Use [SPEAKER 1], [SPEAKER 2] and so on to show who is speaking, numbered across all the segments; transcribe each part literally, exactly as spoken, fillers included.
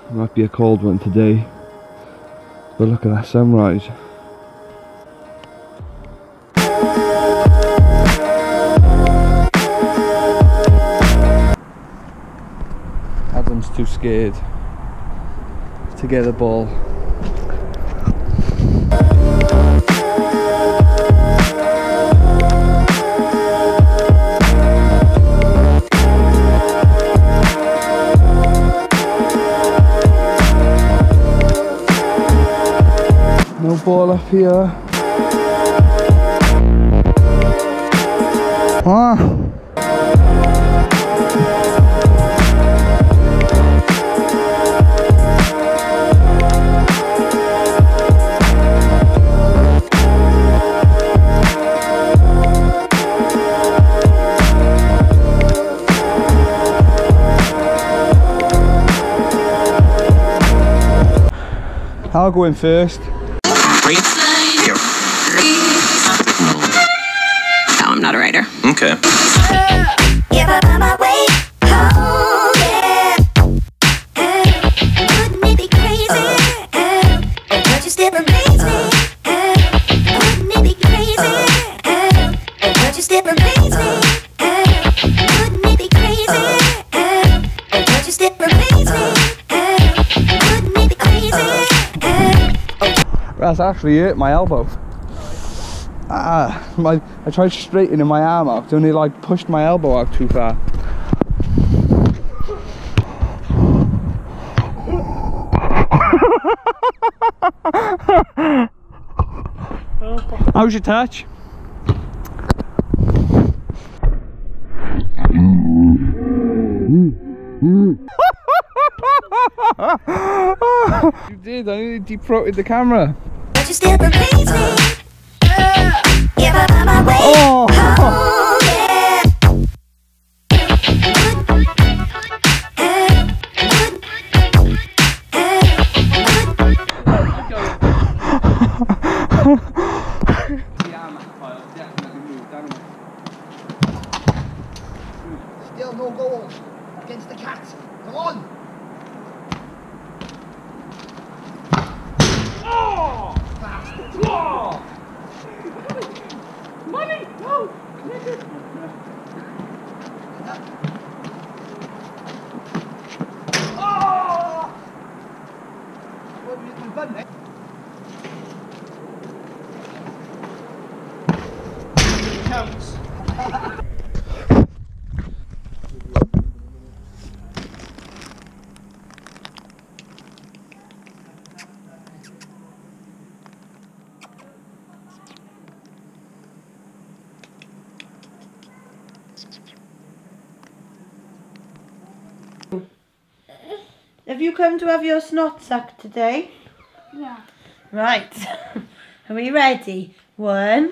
[SPEAKER 1] It might be a cold one today, but look at that sunrise. Adam's too scared to get the ball. No ball up here. Ah. I'll go in first.
[SPEAKER 2] No, I'm not a writer.
[SPEAKER 3] Okay.
[SPEAKER 1] That's actually hurt my elbow. Ah, my, I tried straightening my arm out and it like pushed my elbow out too far. How's your touch? You did, I nearly deep-throated the camera.
[SPEAKER 4] But you still amaze me. If I find my way
[SPEAKER 1] Oh.
[SPEAKER 4] home, yeah.
[SPEAKER 5] Still no goal against the Cats. Come on. Oh! Bastard. Oh! Money! No! Oh! What have you done, mate? Counts.
[SPEAKER 6] Have you come to have your snot sucked today?
[SPEAKER 4] Yeah.
[SPEAKER 6] Right. Are we ready? One,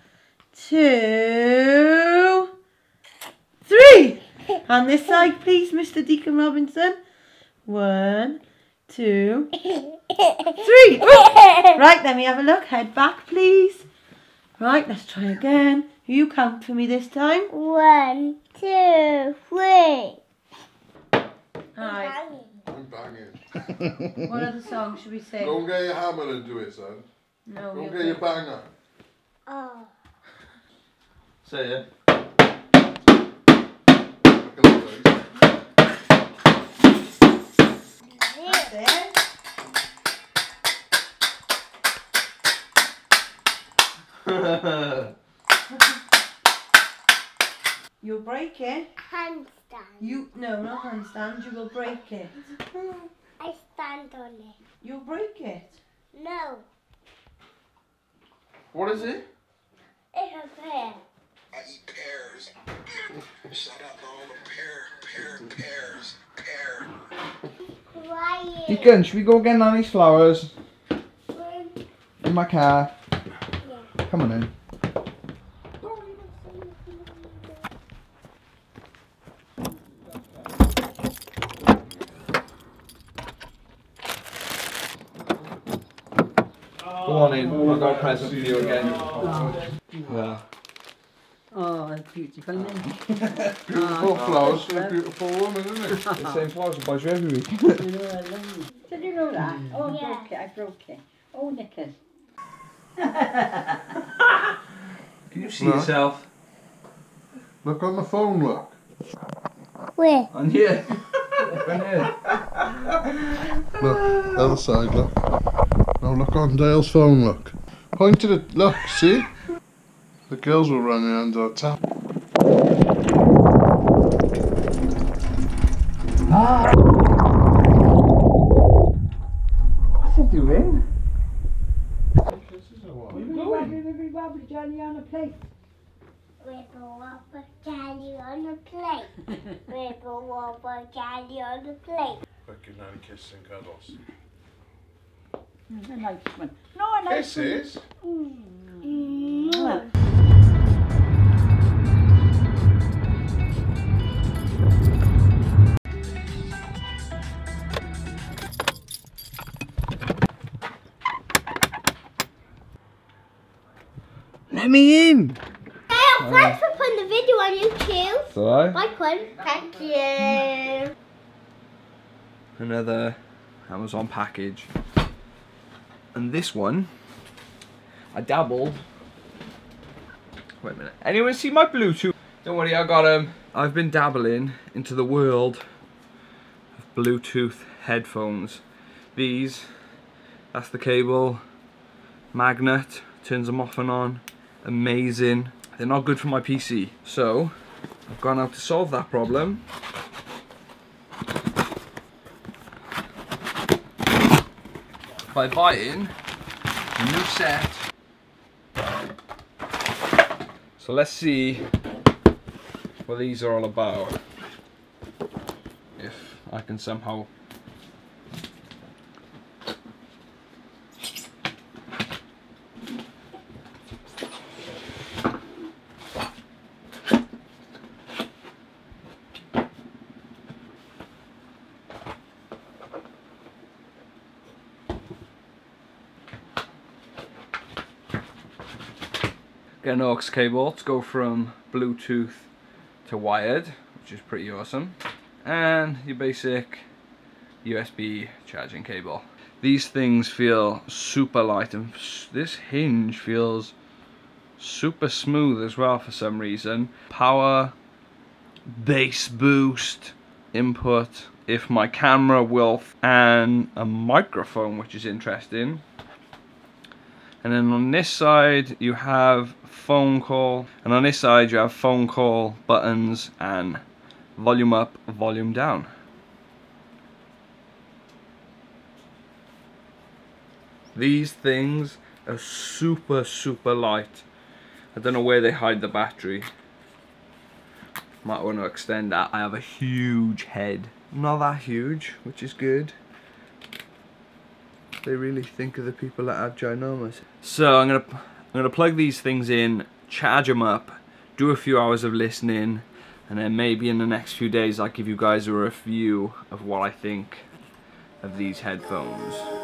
[SPEAKER 6] two, three. On this side, please, Mister Deacon Robinson. One, two, three. Ooh. Right, let me have a look. Head back, please. Right, let's try again. You count for me this time.
[SPEAKER 4] One, two, three.
[SPEAKER 6] Alright.
[SPEAKER 7] I'm banging.
[SPEAKER 6] What other song should we sing?
[SPEAKER 7] Go and get your hammer and do it, son.
[SPEAKER 6] No,
[SPEAKER 7] Go and
[SPEAKER 6] you're
[SPEAKER 7] get your
[SPEAKER 6] good.
[SPEAKER 7] banger.
[SPEAKER 4] Oh.
[SPEAKER 3] Say it.
[SPEAKER 6] That's it. You'll break it.
[SPEAKER 4] Handstand.
[SPEAKER 6] You no, not handstand. You will break it.
[SPEAKER 4] I stand on it.
[SPEAKER 6] You'll break it.
[SPEAKER 4] No.
[SPEAKER 7] What is it?
[SPEAKER 4] It's a pear.
[SPEAKER 8] I eat pears. Shut up, all the pear, pear, pears, pear.
[SPEAKER 4] Quiet.
[SPEAKER 1] Deacon, should we go get Nanny's flowers?
[SPEAKER 4] One,
[SPEAKER 1] In my car.
[SPEAKER 4] yeah.
[SPEAKER 1] Come on in. Go on in, I've got a present for you again. Yeah.
[SPEAKER 9] Oh, that's beautiful name.
[SPEAKER 7] Beautiful flowers for a beautiful woman, isn't it?
[SPEAKER 1] The same flowers I buy you every week.
[SPEAKER 9] You know, I love you. okay. Oh, knickers.
[SPEAKER 3] Can you see
[SPEAKER 7] No.
[SPEAKER 3] yourself?
[SPEAKER 7] Look on the phone, look.
[SPEAKER 4] Where?
[SPEAKER 3] On here. On here.
[SPEAKER 7] Look, other side, look. Now look on Dale's phone, look. Point to it, look, see? The girls were running under a tap.
[SPEAKER 1] What's it doing?
[SPEAKER 9] Wibbly wobbly Johnny on a plate.
[SPEAKER 4] Wibble wobble Charlie on the plate. Wibble wobble Charlie on the plate.
[SPEAKER 7] Look, your nanny kisses and cuddles.
[SPEAKER 9] Mm, a nice one. No, a nice one.
[SPEAKER 7] Kisses?
[SPEAKER 4] Mm.
[SPEAKER 1] Let me in!
[SPEAKER 4] Hey, thanks for putting the video on YouTube.
[SPEAKER 1] It's alright.
[SPEAKER 4] Like one. Thank you.
[SPEAKER 1] Another Amazon package. And this one, I dabbled. Wait a minute. Anyone see my Bluetooth? Don't worry, I got them. I've been dabbling into the world of Bluetooth headphones. These, that's the cable, magnet, turns them off and on. Amazing. They're not good for my P C. So, I've gone out to solve that problem. By buying a new set. So let's see what these are all about. If I can somehow get an aux cable to go from Bluetooth to wired, which is pretty awesome, and your basic U S B charging cable. These things feel super light, and this hinge feels super smooth as well for some reason. Power, bass boost, input, if my camera will, and a microphone, which is interesting. And then on this side you have phone call, and on this side you have phone call buttons and volume up, volume down. These things are super super light. I don't know where they hide the battery. Might want to extend that. I have a huge head. Not that huge, which is good. They really think of the people that have ginormous. So I'm gonna I'm gonna plug these things in, charge them up, do a few hours of listening, and then maybe in the next few days I'll give you guys a review of what I think of these headphones.